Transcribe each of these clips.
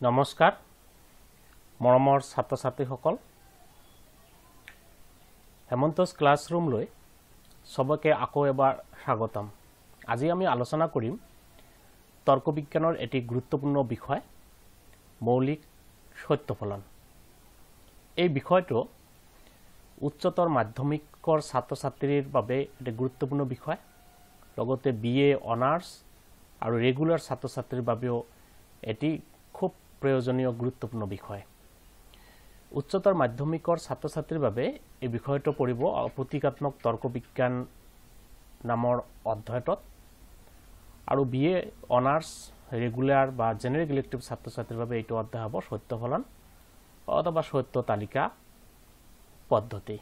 নমস্কাৰ মৰমৰ ছাত্ৰ ছাত্ৰীসকল হেমন্তছ ক্লাছৰুমলৈ সবকে আকৌ এবাৰ স্বাগতম আজি আমি আলোচনা কৰিম তৰ্ক বিজ্ঞানৰ এটি গুৰুত্বপূৰ্ণ বিষয় মৌলিক সত্য ফলন এই বিষয়টো উচ্চতৰ মাধ্যমিকৰ ছাত্ৰ ছাত্ৰীৰ বাবে এটি গুৰুত্বপূৰ্ণ বিষয় লগতে বিএ অনাৰ্স আৰু ৰেগুলাৰ ছাত্ৰ ছাত্ৰীৰ বাবেও এটি খুব প্ৰয়োজনীয় গুৰুত্বপূৰ্ণ বিষয় উচ্চতৰ মাধ্যমিকৰ ছাত্ৰ ছাত্ৰীৰ বাবে এই বিষয়টো পৰিব প্ৰতীকাত্মক তৰ্ক বিজ্ঞান নামৰ অধ্যায়ত আৰু বিএ অনাৰ্স ৰেগুলাৰ বা জেনেৰিক ইলেক্টিভ ছাত্ৰ ছাত্ৰীৰ বাবে এইটো অধ্যায় হ'ব সত্য ফলন অথবা সত্য তালিকা পদ্ধতি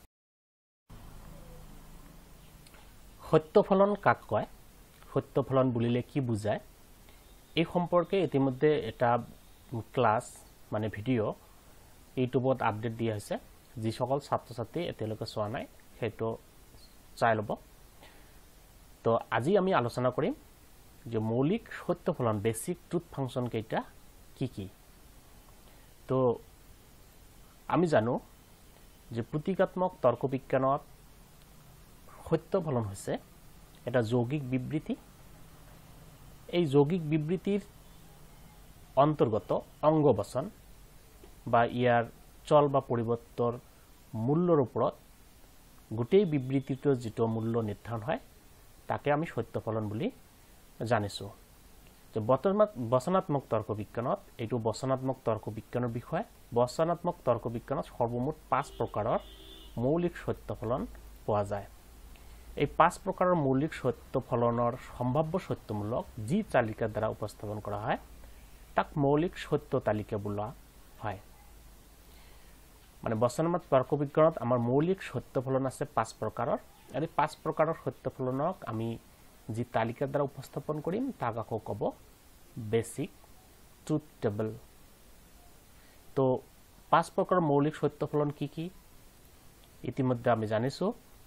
সত্য ফলন কাক কয় সত্য ফলন বুলিলে কি বুজায় এই সম্পৰ্কে ইতিমধ্যে এটা ক্লাস মানে ভিডিও ইউটিউবত আপডেট দিয়া হৈছে যি সকল ছাত্ৰ ছাত্ৰী এতিয়ালৈকে চোৱা নাই সেইটো চাই ল'ব তো আজি আমি আলোচনা কৰিম যে মৌলিক সত্য ফলন বেসিক ট্ৰুথ ফাংশন কেইটা কি তো আমি জানো যে প্ৰতীকাত্মক তৰ্ক বিজ্ঞানত সত্য ফলন হৈছে এটা যৌগিক বিবৃতি এই যৌগিক বিবৃতিৰ অন্তৰ্গত অংগবচন বা ইয়াৰ চল বা পৰিৱৰ্তৰ মূল্যৰ ওপৰত গোটেই বিবৃতিটোৰ যেটো মূল্য নিৰ্ধাৰণ হয় তাকে আমি সত্য ফলন বুলি জানিছো যে বচনাত্মক তৰ্ক বিজ্ঞানত এইটো বচনাত্মক তৰ্ক বিজ্ঞানৰ বিষয় বচনাত্মক তৰ্ক বিজ্ঞানত সৰ্বমুঠ 5 প্ৰকাৰৰ মৌলিক সত্য ফলন পোৱা যায় এই 5 প্ৰকাৰৰ মৌলিক সত্য ফলনৰ সম্ভাব্য সত্যমূলক যি তালিকাৰ দ্বাৰা উপস্থাপন কৰা হয় তাক মৌলিক সত্য তালিকা বোলা হয় মানে বচনাত্মক তৰ্ক বিজ্ঞানত আমাৰ মৌলিক সত্য ফলন আছে 5 প্ৰকাৰৰ আৰু 5 প্ৰকাৰৰ সত্য ফলনক আমি যি তালিকাৰ দ্বাৰা উপস্থাপন কৰিম তাক আকৌ ক'ব বেসিক ট্ৰুথ টেবল তো 5 প্ৰকাৰৰ মৌলিক সত্য ফলন কি ইতিমধ্যে আমি জানিছো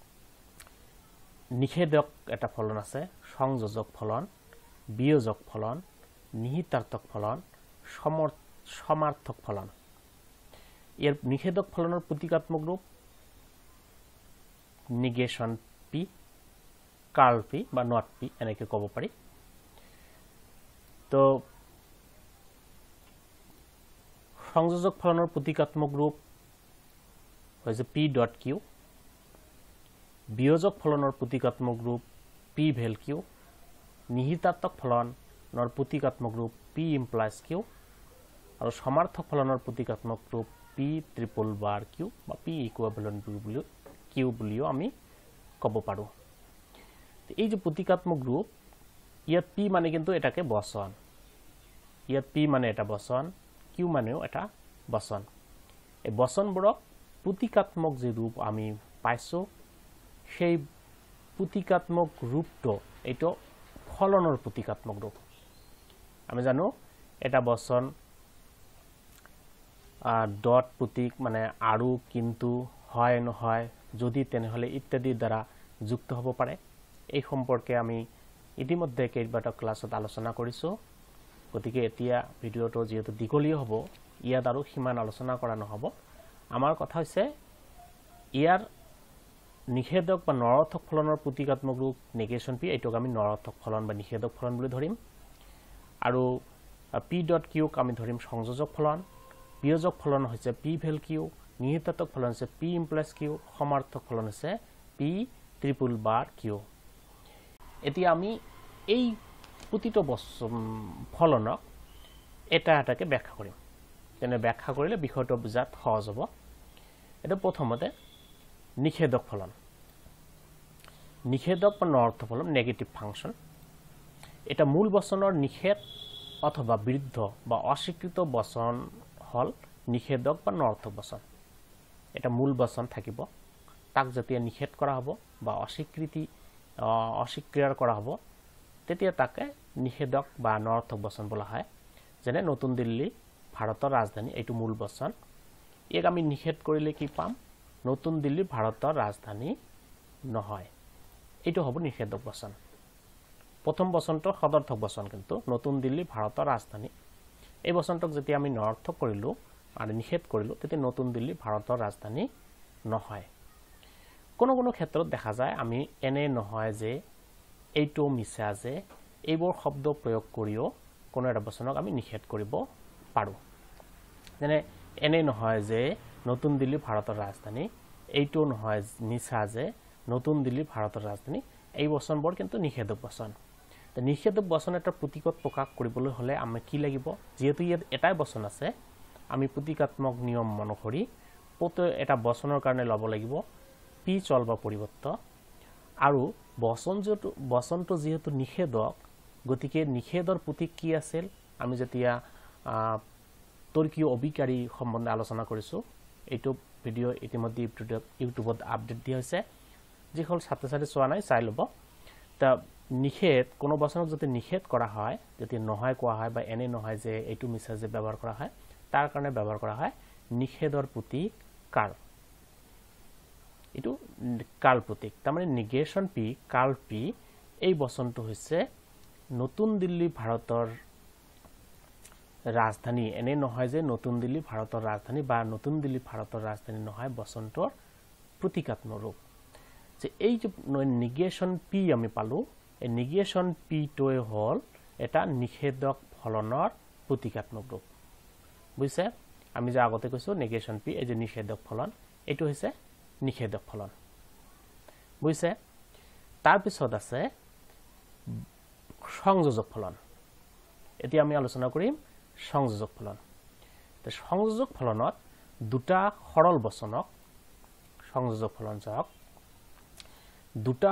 নিষেধক এটা ফলন আছে সংযোজক ফলন বিয়োজক ফলন নিহিতাৰ্থক ফলন সমাৰ্থক ফলন ইয়াৰ নিষেধক ফলনৰ প্ৰতীকাত্মক ৰূপ নিগেশন পি কাৰ্ল পি বা নট পি এনেকৈ ক'ব পাৰি তো সংযোজক ফলনৰ প্ৰতীকাত্মক ৰূপ হৈছে পি ডট কিউ বিয়োজক ফলনৰ প্ৰতীকাত্মক ৰূপ পি ভেল কিউ নিহিতাৰ্থক ফলনৰ প্ৰতীকাত্মক ৰূপ পি ইমপ্লাইজ কিউ আৰু সমাৰ্থক ফলনৰ প্ৰতীকাত্মক ৰূপ পি ট্ৰিপল বাৰ কিউ বা পি ইকুইভেলেন্ট কিউ বুলিও আমি ক'ব পাৰো এই যে প্ৰতীকাত্মক ৰূপ ইয়াত পি মানে কিন্তু এটাকে বচন ইয়াত পি মানে এটা বচন কিউ মানেও এটা বচন এই বচনবোৰক প্ৰতীকাত্মক যে ৰূপ আমি পাইছো সেই প্ৰতীকাত্মক ৰূপটো এইটো ফলনৰ প্ৰতীকাত্মক ৰূপ আমি জানো এটা বচন ডট প্ৰতীক মানে আৰু কিন্তু হয় নহয় যদি তেনেহলে ইত্যাদিৰ দ্বাৰা যুক্ত হ'ব পাৰে এই সম্পৰ্কে আমি ইতিমধ্যে কেইবাটা ক্লাছত আলোচনা কৰিছো গতিকে এতিয়া ভিডিওটো যেহেতু দীঘলীয়া হ'ব ইয়াত আৰু সিমান আলোচনা কৰা নহব আমাৰ কথা হৈছে ইয়াৰ নিষেধক বা নৰৰ্থক ফলনৰ প্ৰতীকাত্মক ৰূপ নেগেশন পি এইটোক আমি নৰৰ্থক ফলন বা নিষেধক ফলন বুলি ধৰিম আৰু পি ডট কিউক আমি ধৰিম সংযোজক ফলন বিয়োজক ফলন হৈছে পি ভেল কিউ নিহিতাৰ্থক ফলন হৈছে পি ইমপ্লাইজ কিউ সমাৰ্থক ফলন হৈছে পি ট্ৰিপল বাৰ কিউ এতিয়া আমি এই প্ৰতিটো ফলনক এটা এটাকে ব্যাখ্যা কৰিম তেনে ব্যাখ্যা কৰিলে বিষয়টো বুজাত সহজ হ'ব এটা প্ৰথমতে নিষেধক ফলন নিষেধক বা নৰৰ্থক ফলন নেগেটিভ ফাংশন এটা মূল বচনৰ নিষেধ অথবা বিৰুদ্ধ বা অস্বীকৃত বচন হল নিষেধক বা নৰৰ্থক বচন এটা মূল বচন থাকিব তাক যেতিয়া নিষেধ কৰা হ'ব বা অস্বীকাৰ কৰা হ'ব তেতিয়া তাকে নিষেধক বা নৰৰ্থক বচন বোলা হয় যেনে নতুন দিল্লী ভাৰতৰ ৰাজধানী এইটো মূল বচন ইয়াক আমি নিষেধ কৰিলে কি পাম নতুন দিল্লী ভাৰতৰ ৰাজধানী নহয় এইটো হ'ব নিষেধক বচন প্ৰথম বচনটো সদৰ্থক বচন কিন্তু নতুন দিল্লী ভাৰতৰ ৰাজধানী এই বচনটক যেতিয়া আমি নৰ্থক কৰিলো আৰু নিষেধ কৰিলো তেতিয়া নতুন দিল্লী ভাৰতৰ ৰাজধানী নহয় কোনো কোনো ক্ষেত্ৰত দেখা যায় আমি এনে নহয় যে এইটো মিছা যে এইবোৰ শব্দ প্ৰয়োগ কৰিও কোনো এটা বচনক আমি নিষেধ কৰিব পাৰো যেনে এনে নহয় যে নতুন দিল্লী ভাৰতৰ ৰাজধানী এইটো নহয় মিছা যে নতুন দিল্লী ভাৰতৰ ৰাজধানী এই বচনবোৰ কিন্তু নিষেধক বচন তো নিষেধক বচন এটা প্ৰতীকত প্ৰকাশ কৰিবলৈ হলে আমি কি লাগিব যেহেতু ইয়াত এটাই বচন আছে আমি প্ৰতীকাত্মক নিয়ম অনুসৰি প্ৰত্যেক এটা বচনৰ কাৰণে লব লাগিব পি চল বা পৰিৱৰ্ত আৰু বচনটো যেহেতু নিষেধক গতিকে নিষেধৰ প্ৰতীক কি আছিল আমি যেতিয়া তৰ্কীয় অবিকাৰী সম্বন্ধে আলোচনা কৰিছো এইটো ভিডিও ইতিমধ্যে ইউটিউবত আপডেট দিয়া হৈছে যিসকল ছাত্ৰ-ছাত্ৰী চোৱা নাই চাই লব তা নিষেধ কোনো বচনক যদি নিষেধ কৰা হয় যদি নহয় কোৱা হয় বা এনে নহয় যে এইটো মিছা যে ব্যৱহাৰ কৰা হয় তাৰ কাৰণে ব্যৱহাৰ কৰা হয় নিষেধৰ প্ৰতীক কাল এটো কাল প্ৰতীক তাৰ মানে নিগেশন পি কাল পি এই বচনটো হৈছে নতুন দিল্লী ভাৰতৰ ৰাজধানী এনে নহয় যে নতুন দিল্লী ভাৰতৰ ৰাজধানী বা নতুন দিল্লী ভাৰতৰ ৰাজধানী নহয় বচনটোৰ প্ৰতীকাত্মক ৰূপ যে এই যে নিগেশন পি আমি পালো এই নিগেশন পি টোই হল এটা নিষেধক ফলনৰ প্ৰতীকাত্মক ৰূপ বুজিছে আমি যে আগতে কৈছো নিগেশন পি এই যে নিষেধক ফলন এটো হৈছে নিষেধক ফলন বুজিছে তাৰ পিছত আছে সংযোজক ফলন এতিয়া আমি আলোচনা কৰিম সংযোজক ফলন তে সংযোজক ফলনত দুটা সৰল বচনক সংযোজক ফলন যাওক দুটা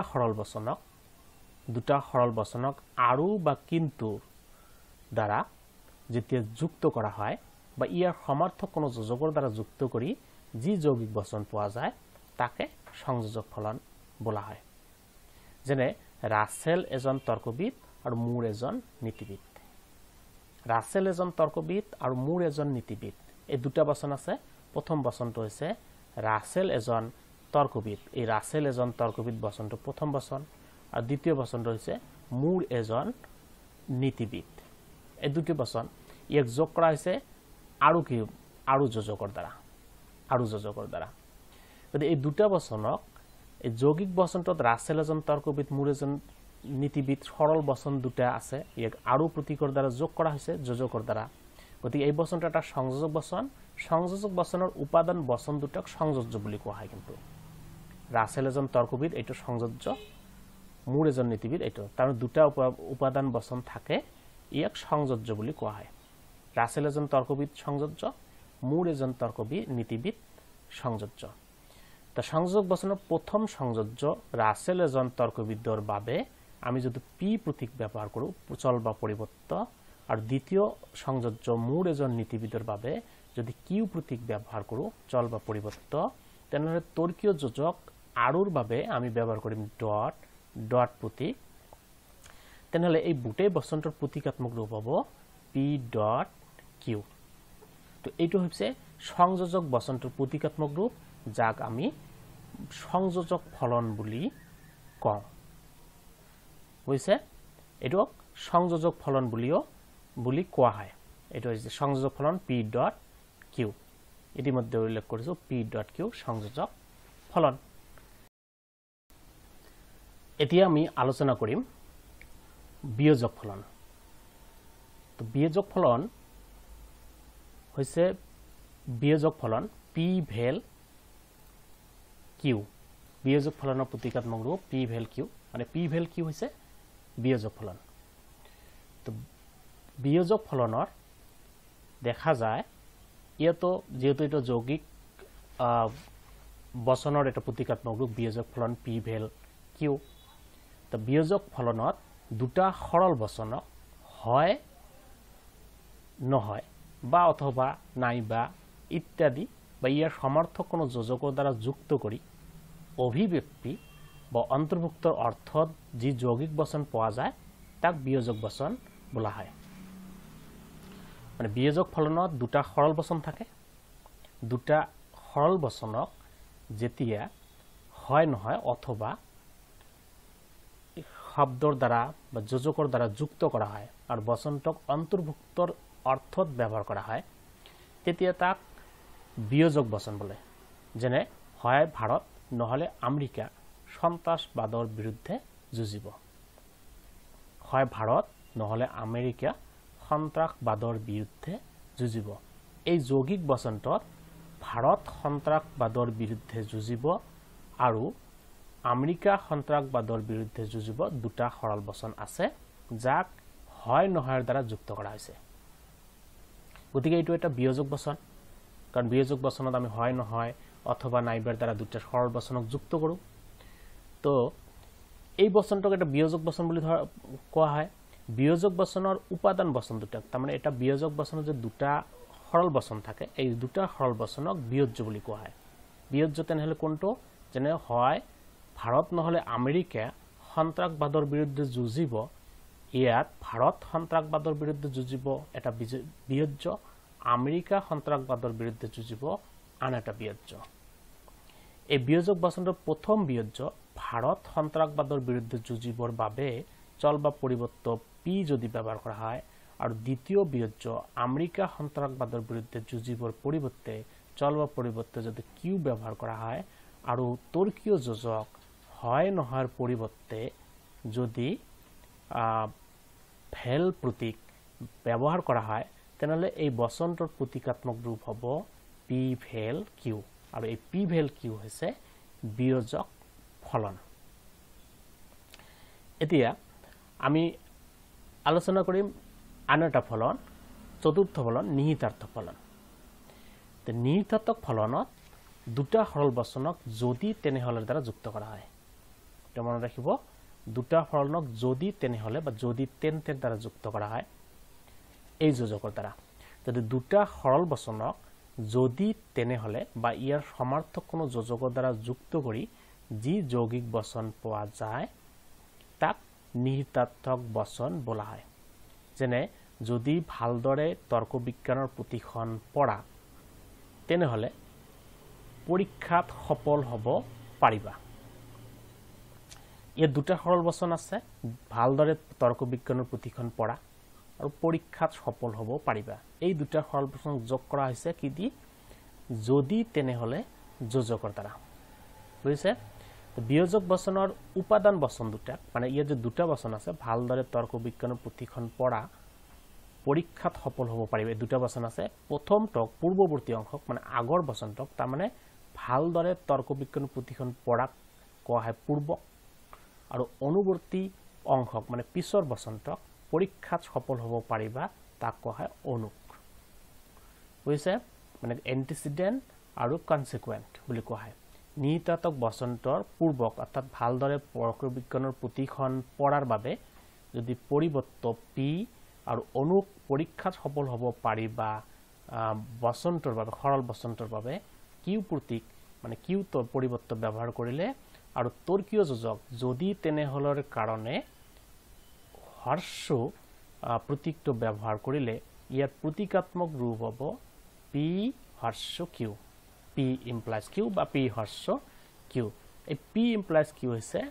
সৰল বচনক আৰু বা কিন্তু দ্বাৰা যেতিয়া যুক্ত কৰা হয় বা ইয়াৰ সমাৰ্থক কোনো যোজকৰ দ্বাৰা যুক্ত কৰি যি যৌগিক বচন পোৱা যায় তাকে সংযোজক ফলন বোলা হয় যেনে ৰাছেল এজন তৰ্কবিদ আৰু মুৰ এজন নীতিবিদ ৰাছেল এজন তৰ্কবিদ আৰু মুৰ এজন নীতিবিদ এই দুটা বচন আছে প্ৰথম বচনটো হৈছে ৰাছেল এজন তৰ্কবিদ এই ৰাছেল এজন তৰ্কবিদ বচনটো প্ৰথম বচন আৰু দ্বিতীয় বচনটো হৈছে মুৰ এজন নীতিবিদ এই দুটি বচন ইয়াক যোগ কৰা হৈছে আৰু যোজকৰ দ্বাৰা গতিকে এই দুটা বচনক এই যৌগিক বচনটোত ৰাছেল এজন তৰ্কবিদ মুৰ এজন নীতিবিদ সৰল বচন দুটা আছে ইয়াক আৰু প্ৰতীকৰ দ্বাৰা যোগ কৰা হৈছে যোজকৰ দ্বাৰা গতিকে এই বচনটো এটা সংযোজক বচনৰ উপাদান বচন দুটাক সংযোজ্য বুলি কোৱা হয় কিন্তু ৰাছেল এজন তৰ্কবিদ এইটো সংযোজ্য মুৰ এজন নীতিবিদ এইটো তাৰ দুটা উপাদান বচন থাকে ইয়াক সংযোজ্য বুলি কোৱা হয় ৰাছেল এজন তৰ্কবিদ সংযোজ্য মুৰ এজন তৰ্কবিদ নীতিবিদ সংযোজ্য তা সংযোজক বচনৰ প্ৰথম সংযোজ্য ৰাছেল এজন তৰ্কবিদৰ বাবে আমি যদি পি প্ৰতীক ব্যৱহাৰ কৰো চল বা পৰিৱৰ্ত আৰু দ্বিতীয় সংযোজ্য মুৰ এজন নীতিবিদৰ বাবে যদি কিউ প্ৰতীক ব্যৱহাৰ কৰো চল বা পৰিৱৰ্ত তেনেহলে তৰ্কীয় যোজক আৰুৰ বাবে আমি ব্যৱহাৰ কৰিম ডট প্ৰতীক তেনেহলে এই বুটেই বচনটোৰ প্ৰতীকাত্মক ৰূপ হ'ব পি ডট কিউ তো এইটো হৈছে সংযোজক বচনটোৰ প্ৰতীকাত্মক ৰূপ যাক আমি সংযোজক ফলন বুলি কওঁ বুজিছে এটো সংযোজক ফলন বুলি কোৱা হয় এটো হৈছে সংযোজক ফলন পি ডট কিউ ইতিমধ্যে উল্লেখ কৰিছো পি ডট কিউ সংযোজক ফলন এতিয়া আমি আলোচনা কৰিম বিয়োজক ফলন তো বিয়োজক ফলন হৈছে বিয়োজক ফলন পি ভেল কিউ বিয়োজক ফলনৰ প্ৰতীকাত্মক ৰূপ পি ভেল কিউ মানে পি ভেল কিউ হৈছে বিয়োজক ফলন তো বিয়োজক ফলনৰ দেখা যায় ইয়াতো যেহেতু এটা যৌগিক বচনৰ এটা প্ৰতীকাত্মক ৰূপ বিয়োজক ফলন পি ভেল কিউ তো বিয়োজক ফলনত দুটা সৰল বচনক হয় নহয় বা অথবা নাই বা ইত্যাদি বা ইয়াৰ সমাৰ্থক কোনো যোজকৰ দ্বাৰা যুক্ত কৰি অভিব্যক্তি বা অন্তৰ্ভুক্তৰ অৰ্থত যি যৌগিক বচন পোৱা যায় তাক বিয়োজক বচন বোলা হয় মানে বিয়োজক ফলনত দুটা সৰল বচন থাকে দুটা সৰল বচনক যেতিয়া হয় নহয় অথবা শব্দৰ দ্বাৰা বা যোজকৰ দ্বাৰা যুক্ত কৰা হয় আৰু বচনটোক অন্তৰ্ভুক্তৰ অৰ্থত ব্যৱহাৰ কৰা হয় তেতিয়া তাক বিয়োজক বচন বোলে যেনে হয় ভাৰত নহলে আমেৰিকা সন্ত্ৰাসবাদৰ বিৰুদ্ধে যুঁজিব হয় ভাৰত নহলে আমেৰিকা সন্ত্ৰাসবাদৰ বিৰুদ্ধে যুঁজিব এই যৌগিক বচনটোত ভাৰত সন্ত্ৰাসবাদৰ বিৰুদ্ধে যুঁজিব আৰু আমেৰিকা সন্ত্ৰাসবাদৰ বিৰুদ্ধে যুঁজিব দুটা সৰল বচন আছে যাক হয় নহয়ৰ দ্বাৰা যুক্ত কৰা হৈছে গতিকে এইটো এটা বিয়োজক বচন কাৰণ বিয়োজক বচনত আমি হয় নহয় অথবা নাইবাৰ দ্বাৰা দুটা সৰল বচনক যুক্ত কৰো তো এই বচনটোক এটা বিয়োজক বচন বুলি কোৱা হয় বিয়োজক বচনৰ উপাদান বচন দুটা তাৰমানে এটা বিয়োজক বচনত যে দুটা সৰল বচন থাকে এই দুটা সৰল বচনক বিয়োজ্য বুলি কোৱা হয় বিয়োজ্য তেনেহলে কোনটো যেনে হয় ভাৰত নহলে আমেৰিকা সন্ত্ৰাসবাদৰ বিৰুদ্ধে যুঁজিব ইয়াত ভাৰত সন্ত্ৰাসবাদৰ বিৰুদ্ধে যুঁজিব এটা বিয়োজ্য আমেৰিকা সন্ত্ৰাসবাদৰ বিৰুদ্ধে যুঁজিব আন এটা বিয়োজ্য এই বিয়োজক বচনৰ প্ৰথম বিয়োজ্য ভাৰত সন্ত্ৰাসবাদৰ বিৰুদ্ধে যুঁজিবৰ বাবে চল বা পৰিৱৰ্ত পি যদি ব্যৱহাৰ কৰা হয় আৰু দ্বিতীয় বিয়োজ্য আমেৰিকা সন্ত্ৰাসবাদৰ বিৰুদ্ধে যুঁজিবৰ পৰিৱৰ্তে চল বা পৰিৱৰ্তে যদি কিউ ব্যৱহাৰ কৰা হয় আৰু তৰ্কীয় যোজক হয় নহয়ৰ পৰিৱৰ্তে যদি ভেল প্ৰতীক ব্যৱহাৰ কৰা হয় তেনেহলে এই বচনটোৰ প্ৰতীকাত্মক ৰূপ হ'ব পি ভেল কিউ আৰু এই পি ভেল কিউ হৈছে বিয়োজক ফলন এতিয়া আমি আলোচনা কৰিম আন এটা ফলন চতুৰ্থ ফলন নিহিতাৰ্থক ফলন তে নিহিতাৰ্থক ফলনত দুটা সৰল বচনক যদি তেনেহলে দ্বাৰা যুক্ত কৰা হয় তো মনত ৰাখিব দুটা ফলনক যদি তেনেহলে বা যদি তেন্তেৰ দ্বাৰা যুক্ত কৰা হয় এই যোজকৰ দ্বাৰা যদি দুটা সৰল বচনক যদি তেনেহলে বা ইয়াৰ সমাৰ্থক কোনো যোজকৰ দ্বাৰা যুক্ত কৰি যি যৌগিক বচন পোৱা যায় তাক নিহিতাৰ্থক বচন বোলা হয় যেনে যদি ভালদৰে তৰ্ক বিজ্ঞানৰ পুথিখন পঢ়া তেনেহলে পৰীক্ষাত সফল হ'ব পাৰিবা ইয়াত দুটা সৰল বচন আছে ভালদৰে তৰ্ক বিজ্ঞানৰ পুথিখন পঢ়া আৰু পৰীক্ষাত সফল হ'ব পাৰিবা এই দুটা সৰল বচন যোগ কৰা হৈছে কি দি যদি তেনেহলে যোজকৰ দ্বাৰা বুজিছে বিয়োজক বচনৰ উপাদান বচন দুটা মানে ইয়াত যে দুটা বচন আছে ভালদৰে তৰ্ক বিজ্ঞানৰ পুথিখন পঢ়া পৰীক্ষাত সফল হ'ব পাৰিবা দুটা বচন আছে প্ৰথমটো পূৰ্বৱৰ্তী অংশক মানে আগৰ বচনটো তাৰ মানে ভালদৰে তৰ্ক বিজ্ঞানৰ পুথিখন পঢ়া কোৱা হয় পূৰ্ব আৰু অনুবৰ্তী অংশক মানে পিছৰ বচনটো পৰীক্ষাত সফল হ'ব পাৰিবা তাক কোৱা হয় অনুক বুজিছে মানে এন্টিসিডেন্ট আৰু কনসিকুৱেন্ট বুলি কোৱা হয় নিহিতাৰ্থক বচনটোৰ পূৰ্বক অৰ্থাৎ ভালদৰে তৰ্ক বিজ্ঞানৰ পুথিখন পঢ়াৰ বাবে যদি পৰিৱৰ্ত পি আৰু অনুক পৰীক্ষাত সফল হ'ব পাৰিবা বচনটোৰ বাবে সৰল বচনটোৰ বাবে কিউ প্ৰতীক মানে কিউটো পৰিৱৰ্ত ব্যৱহাৰ কৰিলে আৰু তৰ্কীয় যোজক যদি তেনেহলৰ কাৰণে হৰ্ষ প্ৰতীকটো ব্যৱহাৰ কৰিলে ইয়াৰ প্ৰতীকাত্মক ৰূপ হ'ব P horse Q P implies Q বা পি হৰ্ষ কিউ এই পি ইমপ্লাইজ কিউ হৈছে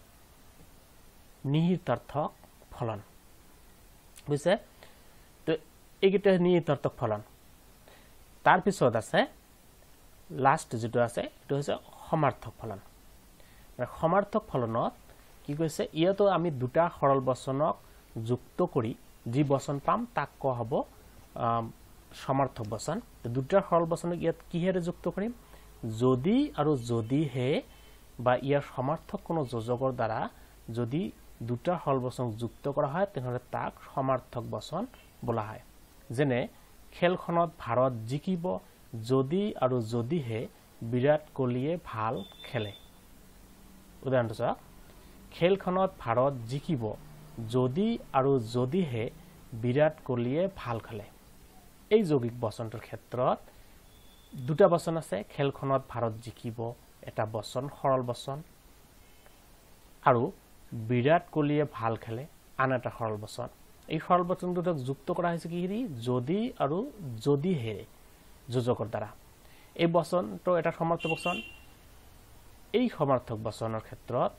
নিহিতাৰ্থক ফলন বুজিছে তো এইকেইটা নিহিতাৰ্থক ফলন তাৰ পিছত আছে লাষ্ট যেটো আছে এটো হৈছে সমাৰ্থক ফলন মানে সমাৰ্থক ফলনত কি কৈছে ইয়াতো আমি দুটা সৰল বচনক যুক্ত কৰি যি বচন পাম তাক কোৱা হ'ব সমাৰ্থক বচন দুটা সৰল বচনক ইয়াত কিহেৰে যুক্ত কৰিম যদি আৰু যদিহে বা ইয়াৰ সমাৰ্থক কোনো যোজকৰ দ্বাৰা যদি দুটা সৰল বচনক যুক্ত কৰা হয় তেনেহলে তাক সমাৰ্থক বচন বোলা হয় যেনে খেলখনত ভাৰত জিকিব যদি আৰু যদিহে বিৰাট কোহলিয়ে ভাল খেলে উদাহৰণটো চাওক খেলখনত ভাৰত জিকিব যদি আৰু যদিহে বিৰাট কোহলিয়ে ভাল খেলে এই যৌগিক বচনটোৰ ক্ষেত্ৰত দুটা বচন আছে খেলখনত ভাৰত জিকিব এটা বচন সৰল বচন আৰু বিৰাট কোহলিয়ে ভাল খেলে আন এটা সৰল বচন এই সৰল বচন দুটাক যুক্ত কৰা হৈছে কি যদি আৰু যদিহে যোজকৰ দ্বাৰা এই বচনটো এটা সমাৰ্থক বচন এই সমাৰ্থক বচনৰ ক্ষেত্ৰত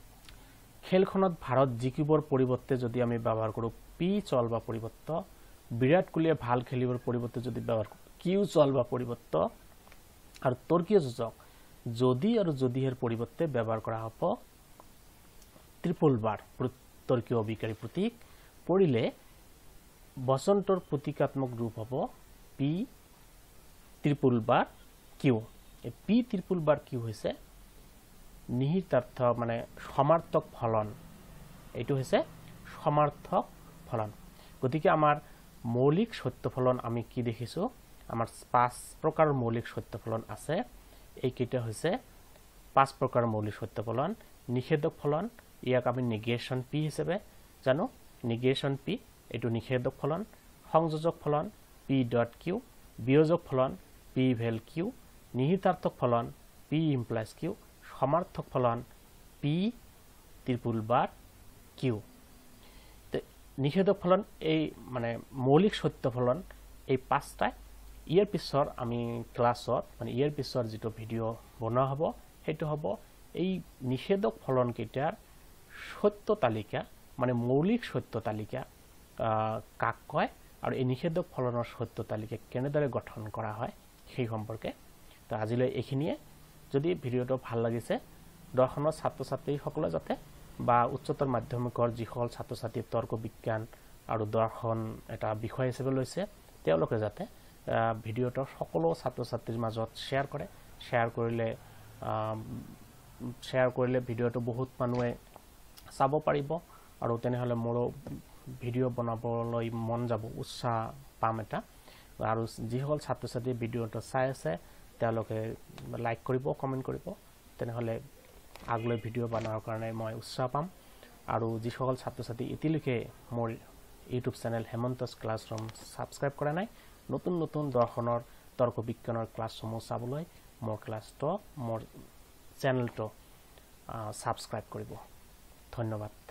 খেলখনত ভাৰত জিকিবৰ পৰিৱৰ্তে যদি আমি ব্যৱহাৰ কৰো পি চল বা পৰিৱৰ্ত বিৰাট কোহলিয়ে ভাল খেলিবৰ পৰিৱৰ্তে যদি ব্যৱহাৰ কিউ চল বা পৰিৱৰ্ত আৰু তৰ্কীয় যোজক যদি আৰু যদিহেৰ পৰিৱৰ্তে ব্যৱহাৰ কৰা হ'ব ট্ৰিপল বাৰ তৰ্কীয় অবিকাৰী প্ৰতীক পৰিলে বসন্তৰ প্ৰতীকাত্মক ৰূপ হ'ব পি ট্ৰিপল বাৰ কিউ এই পি ট্ৰিপল বাৰ কিউ হৈছে নিহিতাৰ্থ মানে সমাৰ্থক ফলন এইটো হৈছে সমাৰ্থক ফলন গতিকে আমাৰ মৌলিক সত্য ফলন আমি কি দেখিছো আমাৰ 5 প্ৰকাৰৰ মৌলিক সত্য ফলন আছে এইকেইটা হৈছে 5 প্ৰকাৰৰ মৌলিক সত্য ফলন নিষেধক ফলন ইয়াক আমি নেগেশন পি হিচাপে জানো নেগেশন পি এটো নিষেধক ফলন সংযোজক ফলন পি ডট কিউ বিয়োজক ফলন পি ভেল কিউ নিহিতাৰ্থক ফলন পি ইমপ্লাইজ কিউ সমাৰ্থক ফলন পি ট্ৰিপল বাৰ কিউ নিষেধক ফলন এই মানে মৌলিক সত্য ফলন এই পাঁচটা ইয়াৰ পিছৰ আমি ক্লাছত মানে ইয়াৰ পিছৰ যেটো ভিডিও বনোৱা হ'ব হেতু হ'ব এই নিষেধক ফলন কেইটাৰ সত্য তালিকা মানে মৌলিক সত্য তালিকা কাক কয় আৰু এই নিষেধক ফলনৰ সত্য তালিকা কেনেদৰে গঠন কৰা হয় সেই সম্পৰ্কে তো আজিলৈ এইখিনিয়ে যদি ভিডিওটো ভাল লাগিছে দৰ্শনৰ ছাত্ৰ ছাত্ৰী সকলে যাতে বা উচ্চতৰ মাধ্যমিকৰ যিসকল ছাত্ৰ ছাত্ৰী তৰ্ক বিজ্ঞান আৰু দৰ্শন এটা বিষয় হিচাপে লৈছে তেওঁলোকে যাতে ভিডিওটো সকলো ছাত্ৰ ছাত্ৰীৰ মাজত শেয়াৰ কৰে শেয়াৰ কৰিলে ভিডিওটো বহুত মানুহে চাব পাৰিব আৰু তেনেহলে মোৰ ভিডিও বনাবলৈ মন যাব উৎসাহ পাম এটা আৰু যিসকল ছাত্ৰ ছাত্ৰী ভিডিওটো চাই আছে তেওঁলোকে লাইক কৰিব কমেন্ট কৰিব তেনেহলে আগলৈ ভিডিও বনোৱাৰ কাৰণে মই উৎসাহ পাম আৰু যিসকল ছাত্ৰ ছাত্ৰী এতিয়ালৈকে মোৰ YouTube channel Hemanta's classroom subscribe কৰা নাই নতুন নতুন দৰ্শনৰ তৰ্ক বিজ্ঞানৰ ক্লাছসমূহ চাবলৈ মোৰ ক্লাছটো মোৰ চেনেলটো সাবস্ক্ৰাইব কৰিব ধন্যবাদ